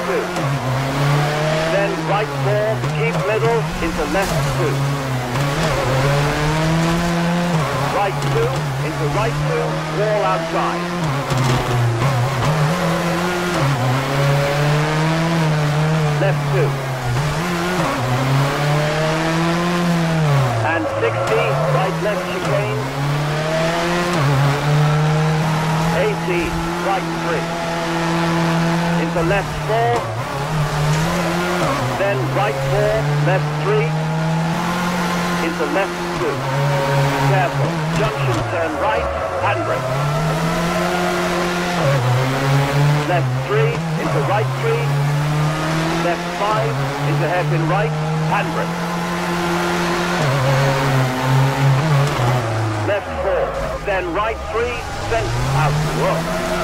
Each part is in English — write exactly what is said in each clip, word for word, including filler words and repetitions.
two. Then right four, keep middle, into left two. Right two, into right two, wall outside. Left two. And sixty, right left chicane. eighty, right three. Into left four. Then right four, left three. Into left two. Careful. Junction turn right, handbrake. Left three, into right three. Left five, into hairpin right, handbrake. Left four, then right three, centre out to rock.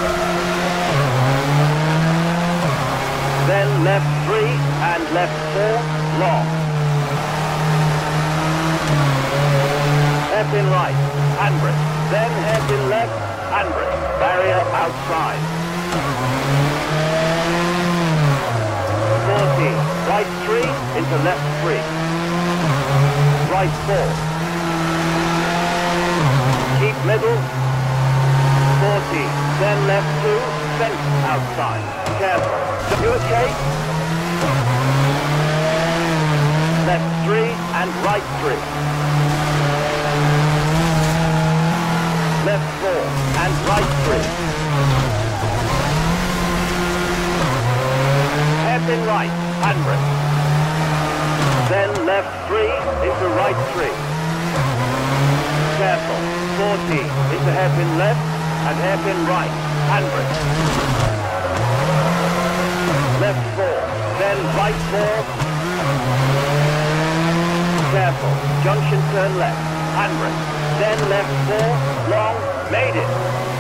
Then left three and left four, long. Hairpin right, handbrake. Then hairpin left, handbrake. Barrier outside. forty, right three into left three. Right four. Keep middle. forty, then left two, centre outside. Careful. You okay? Left three and right three. Left four and right three. Hairpin right, handbrake. Then left three into right three. Careful. forty into hairpin left and hairpin right, handbrake. Left four, then right four. Careful. Junction turn left, handbrake. Then left four, long, made it.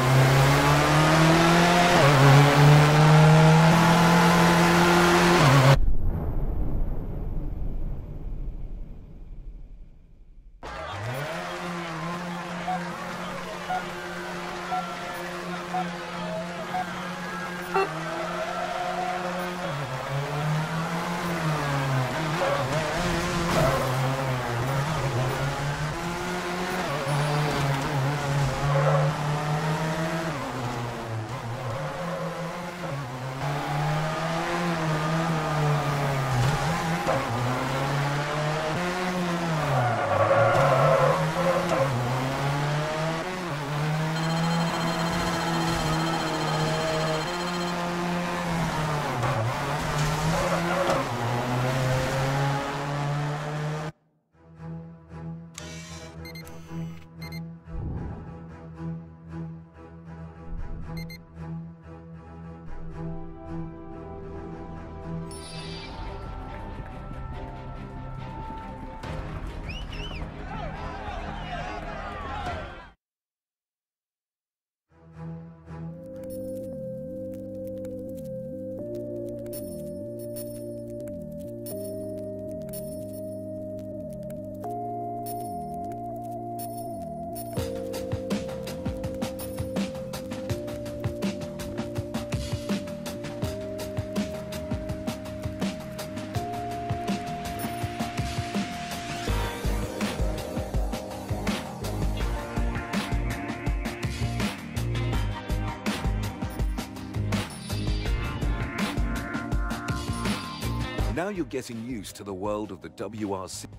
Now you're getting used to the world of the W R C.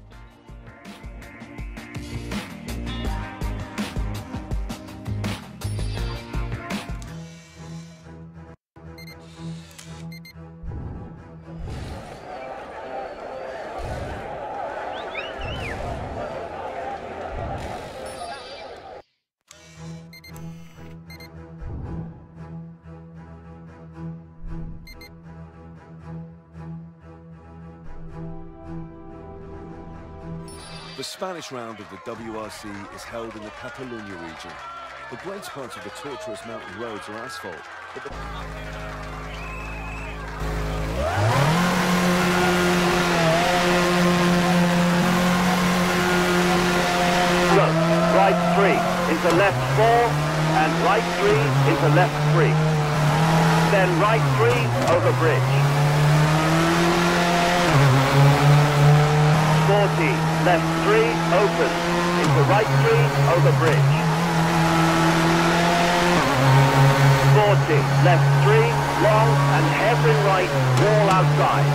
The Spanish round of the W R C is held in the Catalunya region. The great part of the tortuous mountain roads are asphalt, but the... Look, right three, into left four, and right three, into left three. Then right three, over bridge. left three, open, into right three, over bridge. forty, left three, long, and hairpin right, wall outside.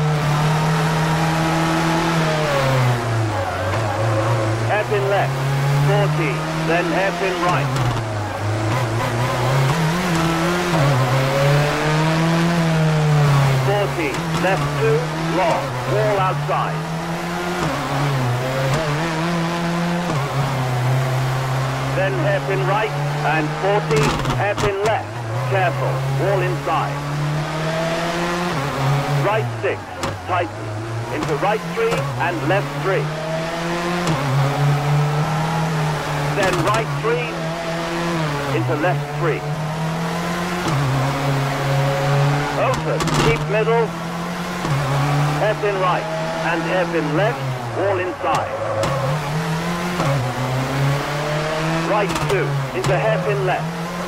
Hairpin left, forty, then hairpin right. forty, left two, long, wall outside. Then hairpin right, and forty, hairpin left. Careful, wall inside. Right six, tighten. Into right three, and left three. Then right three, into left three. Open, keep middle, hairpin right, and hairpin left, wall inside. Right two, into hairpin left.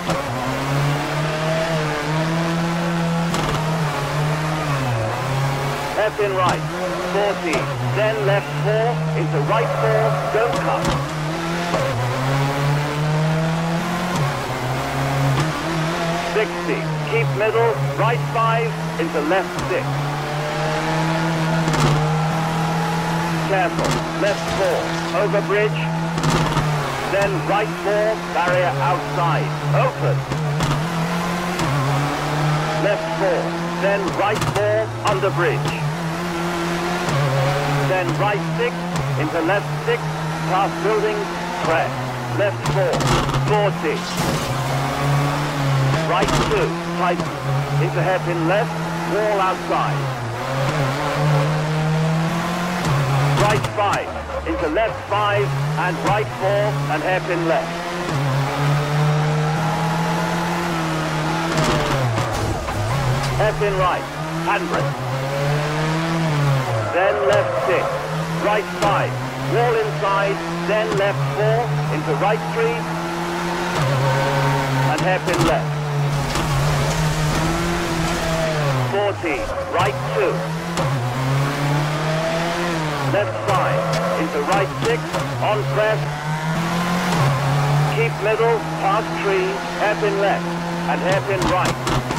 Hairpin right, forty, then left four, into right four, don't cut. sixty, keep middle, right five, into left six. Careful, left four, over bridge, then right four, barrier outside, open. Left four, then right four, under bridge. Then right six, into left six, past building, press. Left four, forty. Right two, tighten. Into hairpin left, wall outside. Right five, into left five, and right four, and hairpin left. Hairpin right, handbrake. Then left six, right five, wall inside, then left four, into right three, and hairpin left. forty, right two. Left five, into right six, on press. Keep middle, past three, hairpin left, and hairpin right.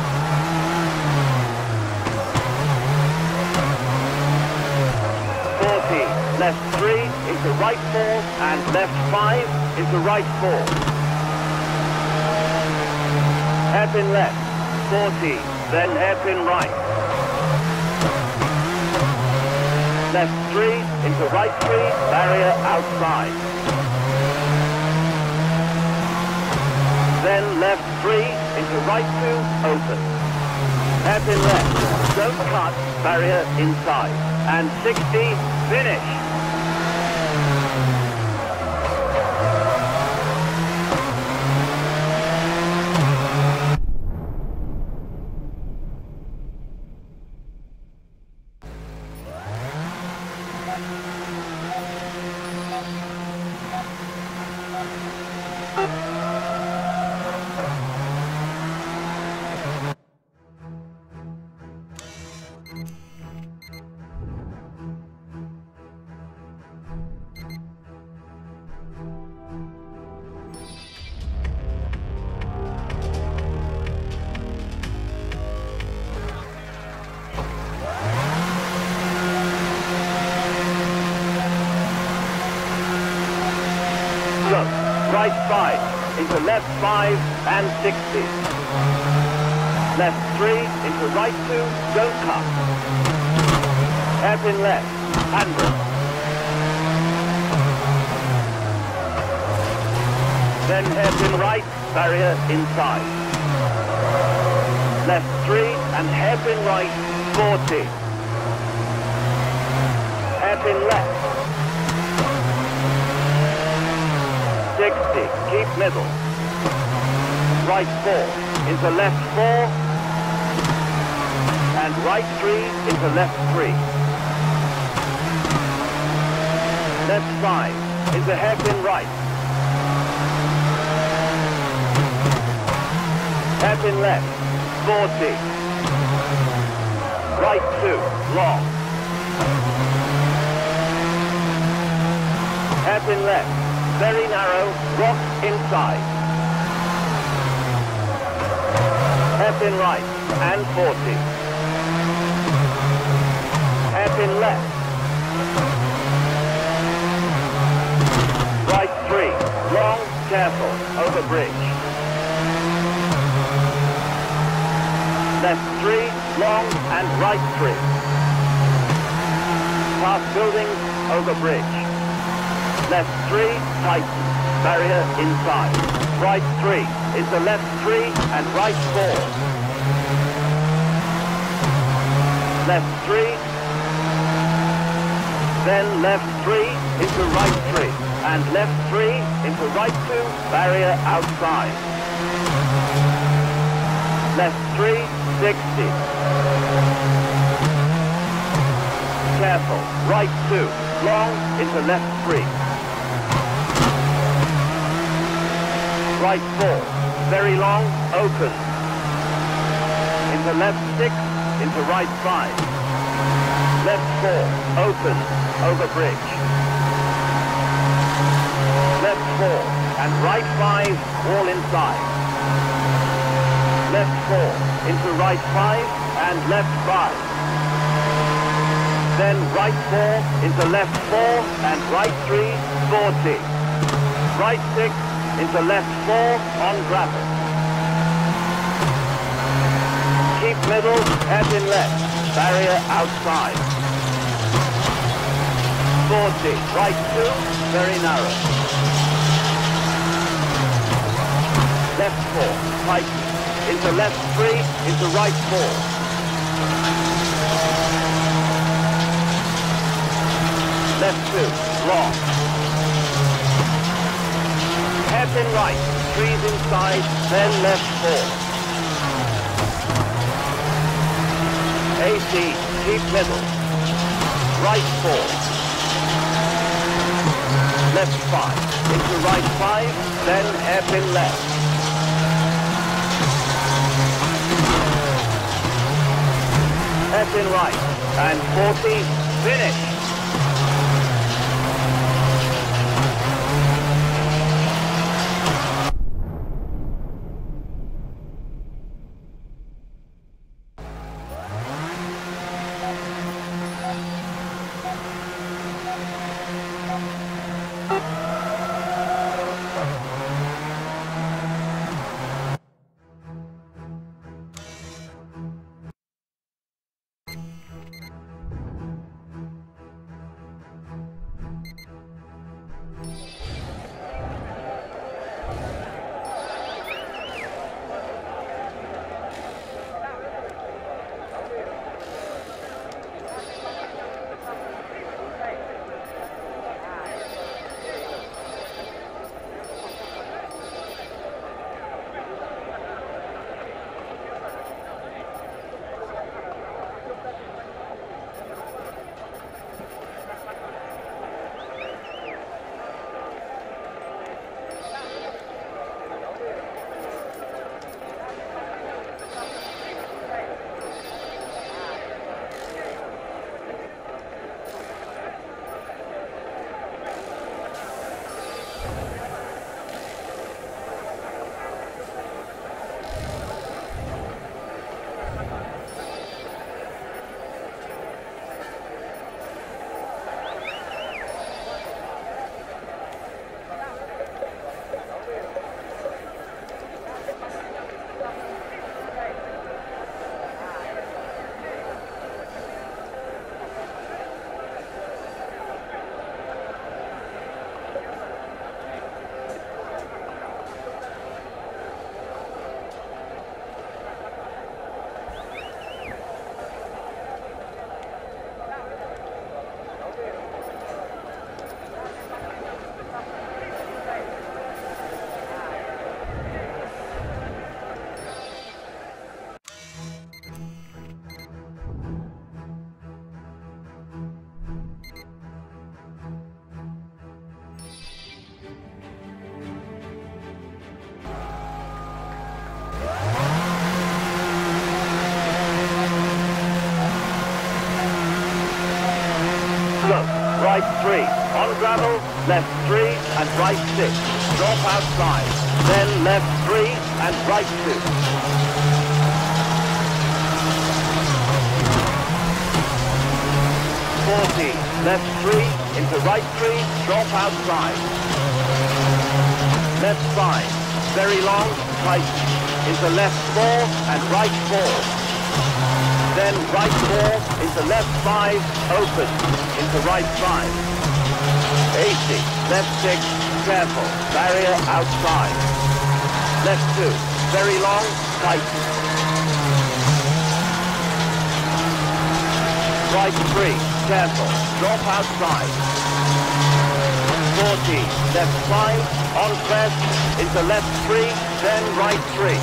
forty, left three, into right four, and left five, into right four. Hairpin left, forty, then hairpin right. Left three, into right three, barrier outside. Then left three, into right two, open. Hairpin left, don't cut, barrier inside. And sixty, finish. Right five, into left five, and sixty. Left three, into right two, don't cut. Hairpin left, handbrake. Then hairpin right, barrier inside. Left three, and hairpin right, forty. Hairpin left. sixty, keep middle. Right four, into left four, and right three, into left three. Left five, into hairpin right. Hairpin left, forty. Right two, long. Hairpin left, very narrow, rock inside. Hairpin right, and forty. Hairpin left. Right three, long, careful, over bridge. Left three, long, and right three. Past buildings, over bridge. Left three, tighten, barrier inside. Right three, into left three, and right four. Left three, then left three, into right three, and left three, into right two, barrier outside. Left three, sixty. Careful, right two, long, into left three. Right four, very long, open. Into left six, into right five. Left four, open, over bridge. Left four, and right five, all inside. Left four, into right five, and left five. Then right four, into left four, and right three, forty. Right six, into left four, on gravel. Keep middle, hairpin left, barrier outside. forty, right two, very narrow. Left four, tighten. Into left three, into right four. Left two, long. Hairpin right, threes inside, then left four. A C, keep middle. Right four. Left five, into right five, then hairpin left. Hairpin right, and forty, finish. Right three, on gravel, left three and right six, drop outside, then left three and right two. forty, left three into right three, drop outside. Left five, very long, tight, into left four and right four. Then right four into left five, open, into right five. eighty, left six, careful, barrier outside. Left two, very long, tight. Right three, careful, drop outside. forty, left five, on crest, into left three, then right three.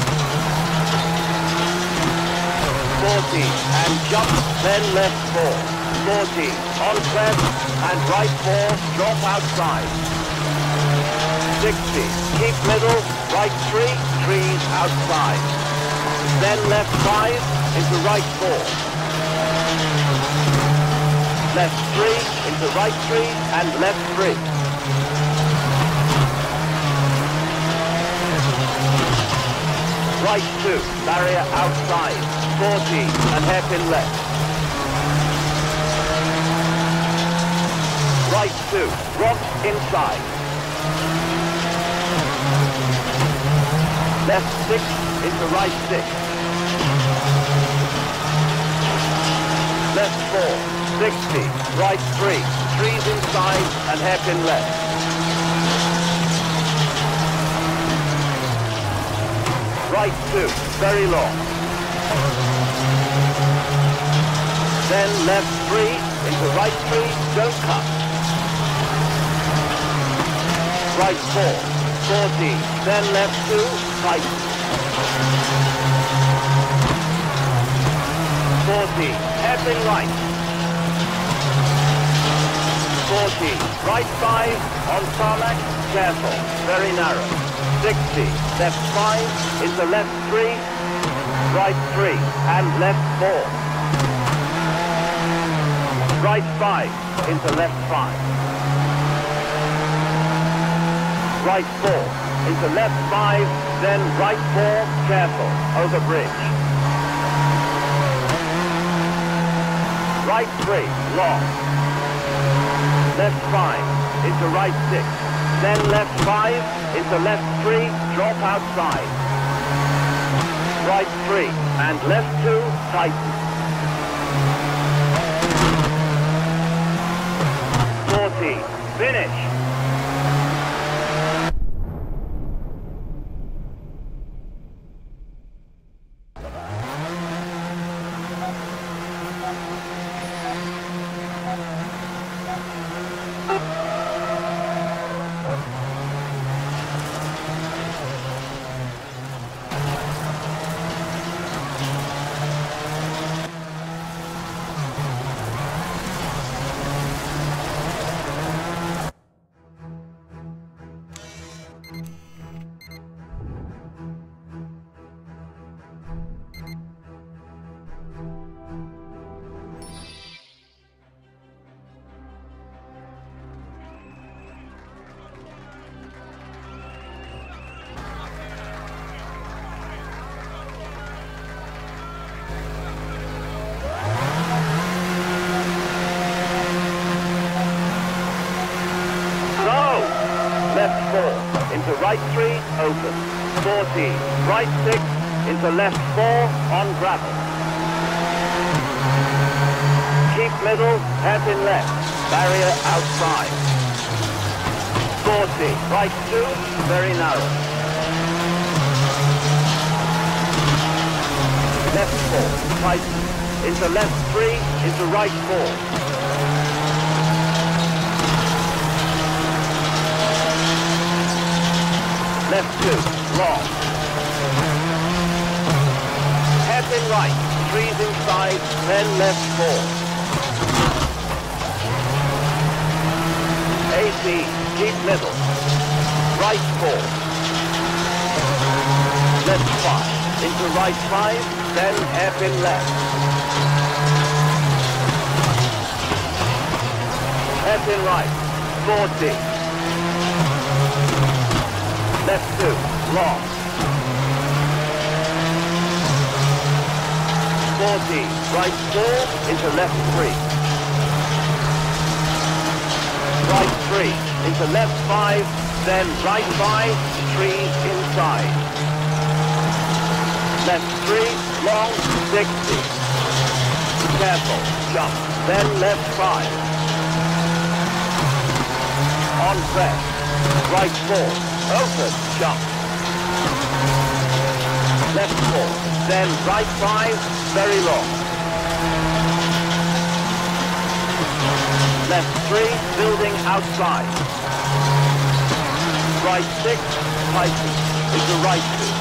forty, and jump, then left four. forty, on crest, and right four, drop outside. sixty, keep middle, right three, trees outside. Then left five, into right four. Left three, into right three, and left three. Right two, barrier outside, forty, and hairpin left. Right two, rock inside. Left six, into right six. Left four, sixty, right three, trees inside, and hairpin left. Right two, very long. Then left three, into right three, don't cut. Right four, forty, then left two, tight. forty, hairpin right. forty, right five, on tarmac, careful, very narrow. sixty, left five, into left three, right three, and left four. Right five, into left five. Right four, into left five, then right four, careful, over bridge. Right three, long. Left five, into right six. Then left five, into left three, drop outside. Right three, and left two, tighten. forty, finish. Into right three, open. forty, right six, into left four, on gravel. Keep middle, hairpin left, barrier outside. forty, right two, very narrow. Left four, tighten. Into left three, into right four. Left two, long. Hairpin right, trees inside, then left four. eighty, keep middle. Right four. Left five, into right five, then hairpin left. Hairpin right. forty. Left two, long. forty, right four into left three. Right three into left five, then right five, trees inside. Left three, long, sixty. Careful, jump, then left five. On press, right four, open, jump. Left four, then right five, very long. Left three, building outside. Right six, tighten, into right two.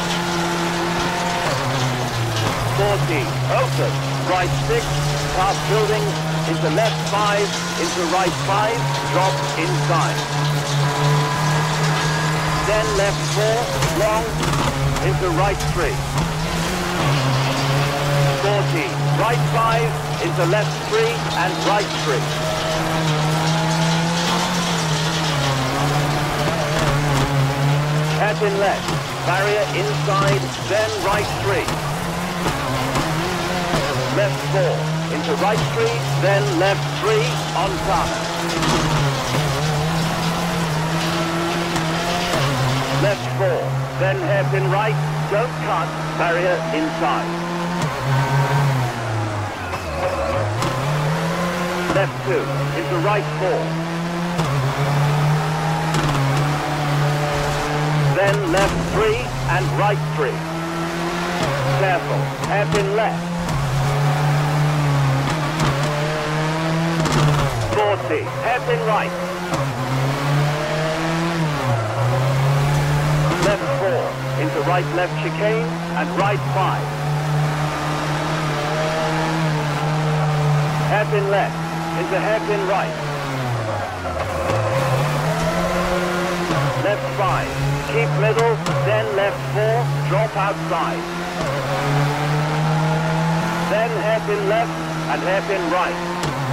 forty, open, right six, past building, into left five, into right five, drop inside. Then left four, long, into right three. forty, right five, into left three, and right three. Hairpin left, barrier inside, then right three. Left four, into right three, then left three, on tarmac. Left four, then hairpin right, don't cut, barrier inside. Left two, into right four. Then left three and right three. Careful, hairpin left. forty, hairpin right. Left four, into right left chicane and right five. Hairpin left, into hairpin right. Left five, keep middle, then left four, drop outside. Then hairpin left and hairpin right.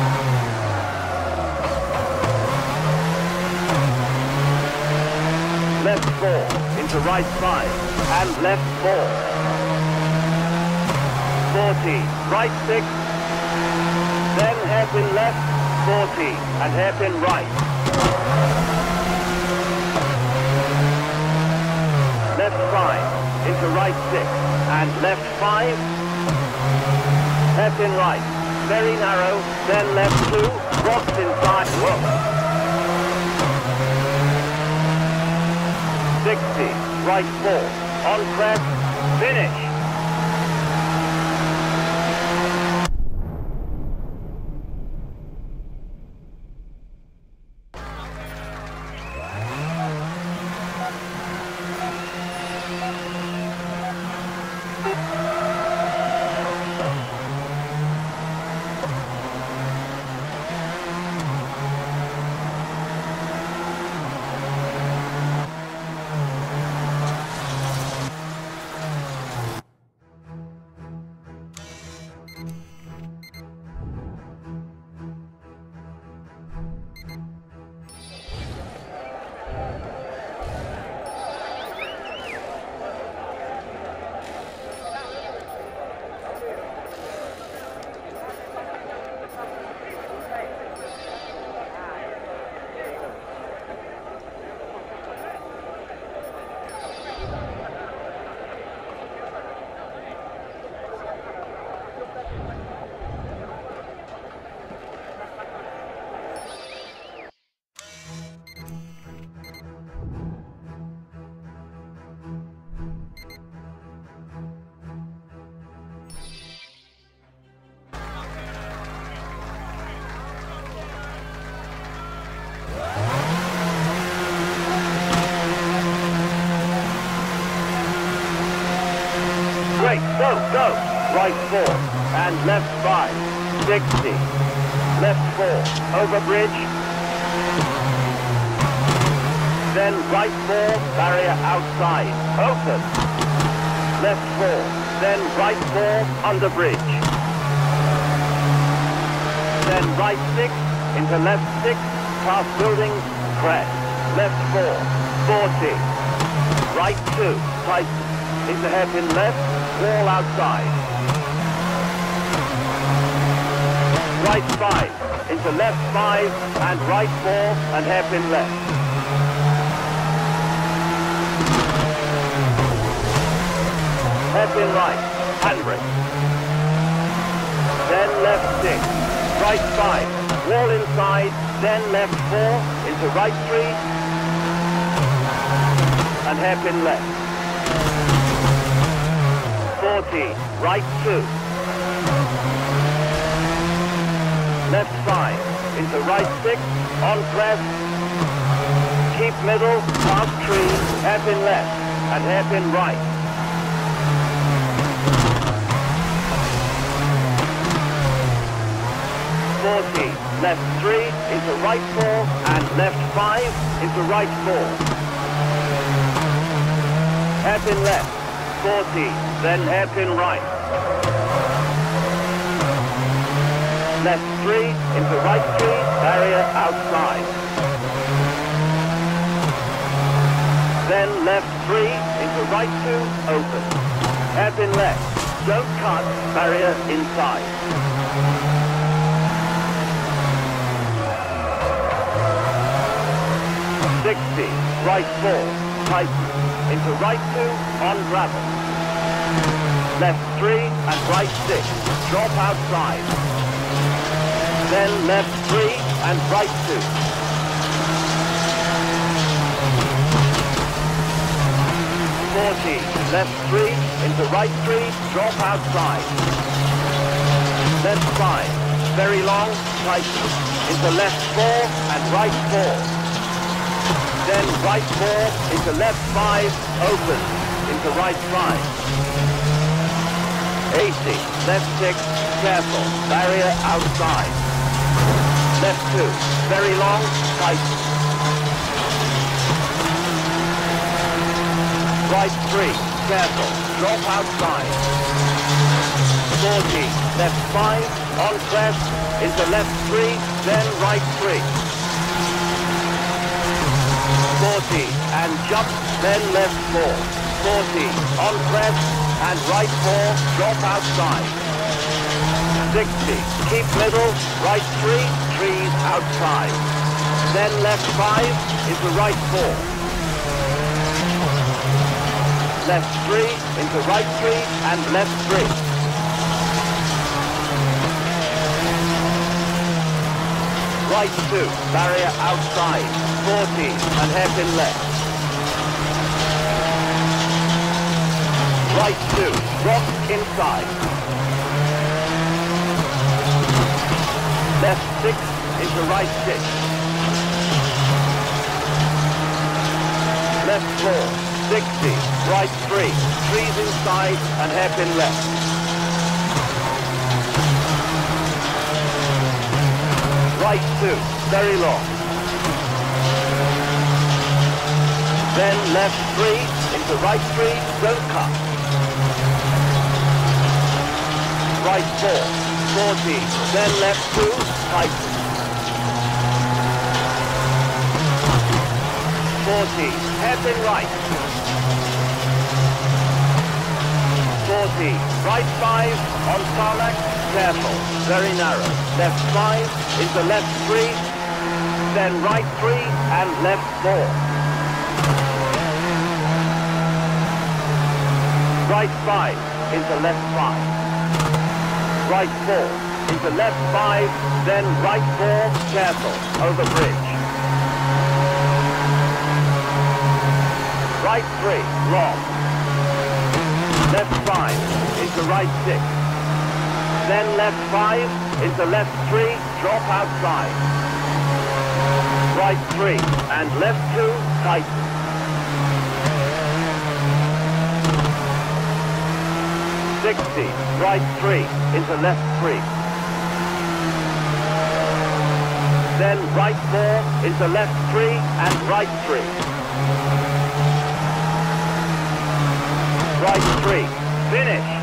Left four, into right five, and left four. forty, right six, then hairpin left, forty, and hairpin right. Left five, into right six, and left five, hairpin right, very narrow, then left two, rocks inside, whoa. sixty, right four, on press, finish. Great, go, go. Right four, and left five, sixty. Left four, over bridge. Then right four, barrier outside, open. Left four, then right four, under bridge. Then right six, into left six, past buildings, crest, left four, forty, right two, tighten, into hairpin left, wall outside, right five, into left five, and right four, and hairpin left. Hairpin right, handbrake. Then left six, right five, wall inside, then left four, into right three, and hairpin left. forty, right two. Left five, into right six, on crest, keep middle, past tree, hairpin left, and hairpin right. forty, left three, into right four, and left five, into right four. Hairpin left, forty, then hairpin right. Left three, into right three, barrier outside. Then left three, into right two, open. Hairpin left, don't cut, barrier inside. sixty, right four, tighten, into right two, on gravel. Left three and right six, drop outside. Then left three and right two. forty, left three, into right three, drop outside. Left five, very long, tighten, into left four and right four. Then right four, into left five, open, into right five. eighty, left six, careful, barrier outside. Left two, very long, tighten. Right three, careful, drop outside. forty, left five, on crest, into left three, then right three. forty, and jump, then left four. forty, on crest, and right four, drop outside. sixty, keep middle, right three, trees outside. Then left five, into right four. Left three, into right three, and left three. Right two, barrier outside, forty, and hairpin left. Right two, rock inside. Left six, into right six. Left four, sixty, right three, trees inside, and hairpin left. Right two, very long. Then left three, into right three, don't cut. Right four, forty, then left two, tighten. forty, hairpin right. forty, right five, on tarmac, careful, very narrow. Left five, into left three, then right three, and left four. Right five, into left five. Right four, into left five, then right four, careful, over bridge. Right three, long. Left five, into right six. Then left five, into left three, drop outside. Right three, and left two, tighten. sixty, right three, into left three. Then right four, into left three, and right three. Right three, finish.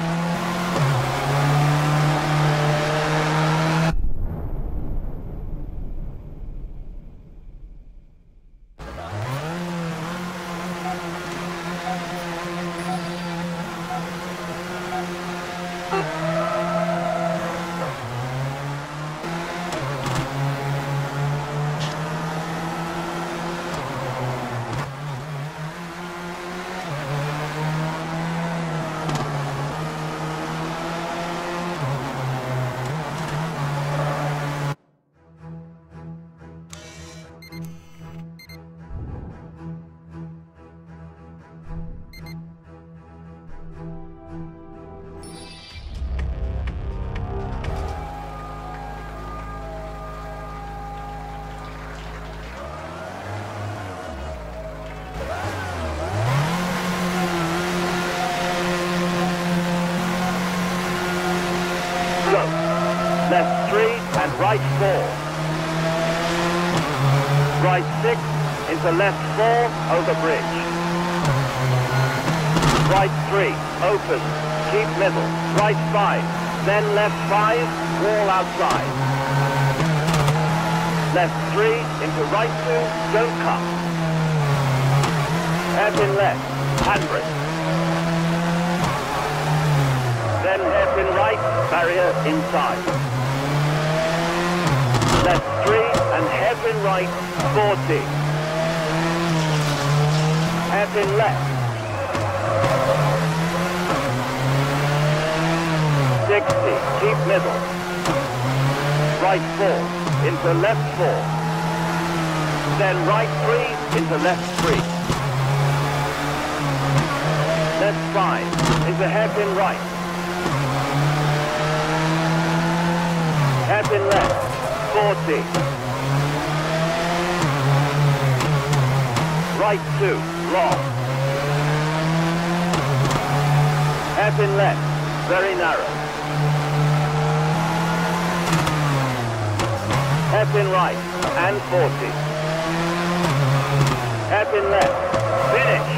Left three and right four. Right six into left four over bridge. Right three, open, keep middle. Right five, then left five, wall outside. Left three into right two, don't cut. Hairpin left, handbrake. Then hairpin right, barrier inside. Left three and hairpin right, forty. Hairpin left. sixty, keep middle. Right four, into left four. Then right three, into left three. Left five, into hairpin right. Hairpin left, forty. Right two, long. Hairpin left, very narrow. Hairpin right, and forty. Hairpin left, finish.